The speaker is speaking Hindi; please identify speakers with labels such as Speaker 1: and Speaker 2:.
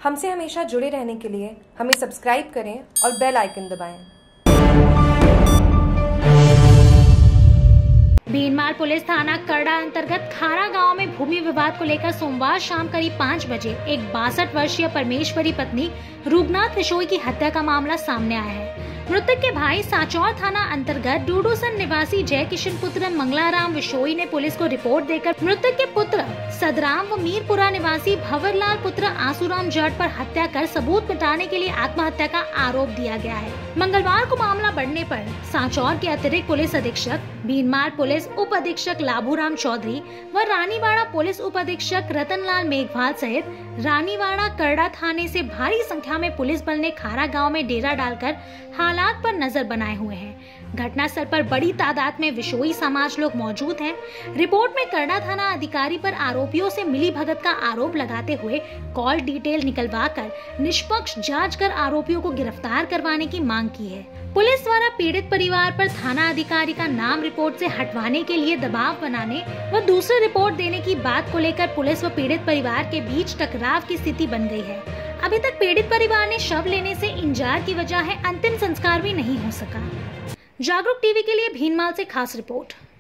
Speaker 1: हमसे हमेशा जुड़े रहने के लिए हमें सब्सक्राइब करें और बेल आइकन दबाएं।
Speaker 2: भीनमाल पुलिस थाना करड़ा अंतर्गत खारा गांव में भूमि विवाद को लेकर सोमवार शाम करीब 5 बजे एक 62 वर्षीय परमेश्वरी पत्नी रूपनाथ विशोई की हत्या का मामला सामने आया है। मृतक के भाई सांचौर थाना अंतर्गत डूडूसन निवासी जय किशन पुत्र मंगलाराम विशोई ने पुलिस को रिपोर्ट देकर मृतक के पुत्र सदराम व मीरपुरा निवासी भंवरलाल पुत्र आसूराम जट पर हत्या कर सबूत मिटाने के लिए आत्महत्या का आरोप दिया गया है। मंगलवार को मामला बढ़ने पर सांचौर के अतिरिक्त पुलिस अधीक्षक, भीनमाल पुलिस उप अधीक्षक लाभूराम चौधरी व रानीवाड़ा पुलिस उप अधीक्षक रतनलाल मेघवाल सहित रानीवाड़ा करड़ा थाने से भारी संख्या में पुलिस बल ने खारा गांव में डेरा डालकर हालात पर नजर बनाए हुए हैं। घटनास्थल पर बड़ी तादाद में विशोई समाज लोग मौजूद हैं। रिपोर्ट में करड़ा थाना अधिकारी पर आरोपियों से मिलीभगत का आरोप लगाते हुए कॉल डिटेल निकलवाकर निष्पक्ष जांच कर आरोपियों को गिरफ्तार करवाने की मांग की है। पुलिस द्वारा पीड़ित परिवार पर थाना अधिकारी का नाम रिपोर्ट से हटवाने के लिए दबाव बनाने व दूसरी रिपोर्ट देने की बात को लेकर पुलिस व पीड़ित परिवार के बीच टकराव की स्थिति बन गई है। अभी तक पीड़ित परिवार ने शव लेने से इंजार की वजह है अंतिम संस्कार भी नहीं हो सका। जागरूक टीवी के लिए भीनमाल से खास रिपोर्ट।